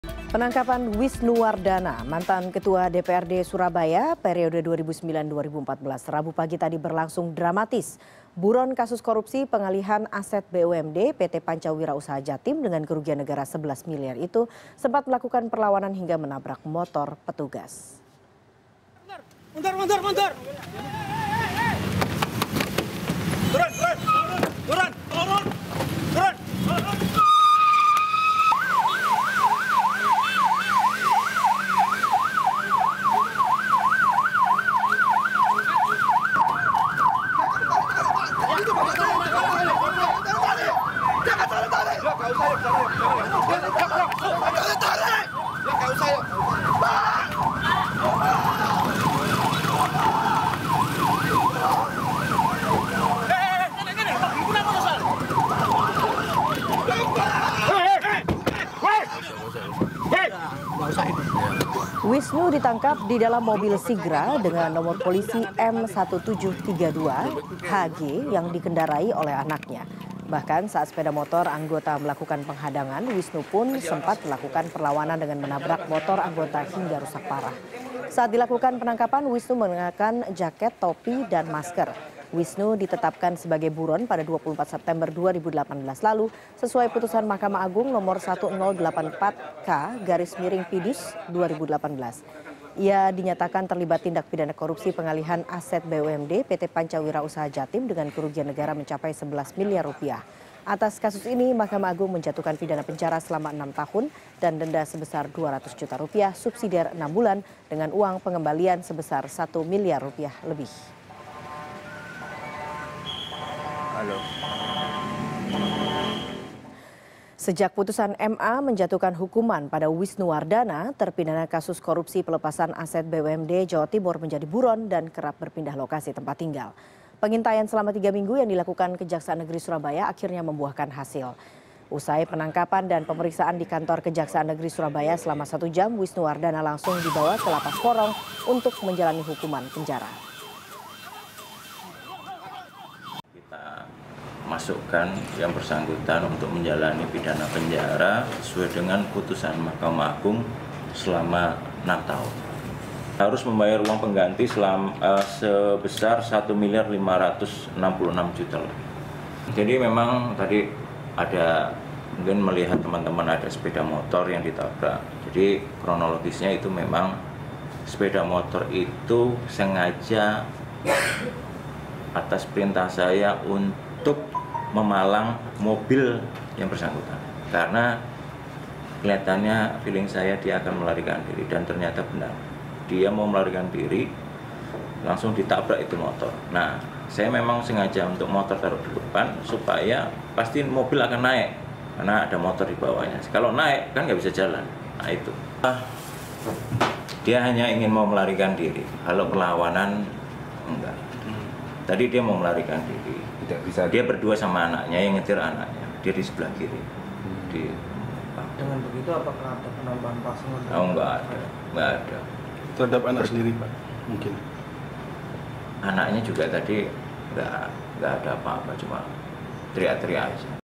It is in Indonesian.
Penangkapan Wisnu Wardana, mantan Ketua DPRD Surabaya periode 2009-2014, Rabu pagi tadi berlangsung dramatis. Buron kasus korupsi pengalihan aset BUMD PT Pancawira Usaha Jatim dengan kerugian negara 11 miliar itu sempat melakukan perlawanan hingga menabrak motor petugas. Mundur. Turun. Wisnu ditangkap di dalam mobil Sigra dengan nomor polisi M1732 HG yang dikendarai oleh anaknya. Bahkan saat sepeda motor anggota melakukan penghadangan, Wisnu pun sempat melakukan perlawanan dengan menabrak motor anggota hingga rusak parah. Saat dilakukan penangkapan, Wisnu mengenakan jaket, topi, dan masker. Wisnu ditetapkan sebagai buron pada 24 September 2018 lalu sesuai putusan Mahkamah Agung nomor 1084K/Pidus 2018. Ia dinyatakan terlibat tindak pidana korupsi pengalihan aset BUMD PT Pancawira Usaha Jatim dengan kerugian negara mencapai 11 miliar rupiah. Atas kasus ini, Mahkamah Agung menjatuhkan pidana penjara selama 6 tahun dan denda sebesar 200 juta rupiah subsidiar 6 bulan dengan uang pengembalian sebesar 1 miliar rupiah lebih. Sejak putusan MA menjatuhkan hukuman pada Wisnu Wardana, terpidana kasus korupsi pelepasan aset BUMD Jawa Timur menjadi buron dan kerap berpindah lokasi tempat tinggal. Pengintaian selama 3 minggu yang dilakukan Kejaksaan Negeri Surabaya akhirnya membuahkan hasil. Usai penangkapan dan pemeriksaan di kantor Kejaksaan Negeri Surabaya selama 1 jam, Wisnu Wardana langsung dibawa ke Lapas Porong untuk menjalani hukuman penjara. Masukkan yang bersangkutan untuk menjalani pidana penjara sesuai dengan putusan Mahkamah Agung selama 6 tahun. Harus membayar uang pengganti sebesar 1.566.000.000 lebih. Jadi memang tadi ada mungkin melihat teman-teman ada sepeda motor yang ditabrak. Jadi kronologisnya itu memang sepeda motor itu sengaja atas perintah saya untuk memalang mobil yang bersangkutan karena kelihatannya feeling saya dia akan melarikan diri dan ternyata benar dia mau melarikan diri langsung ditabrak itu motor. Nah, saya memang sengaja untuk motor taruh di depan supaya pasti mobil akan naik karena ada motor di bawahnya. Kalau naik kan nggak bisa jalan. Nah itu dia hanya ingin mau melarikan diri. Kalau perlawanan enggak. Tadi dia mau melarikan diri. Tidak bisa. Dia berdua sama anaknya yang nyetir anaknya. Dia di sebelah kiri. Dengan begitu apakah ada penambahan pasal? Oh, enggak ada. Terhadap anak sendiri, Pak, mungkin. Anaknya juga tadi enggak ada apa-apa, cuma teriak-teriak aja.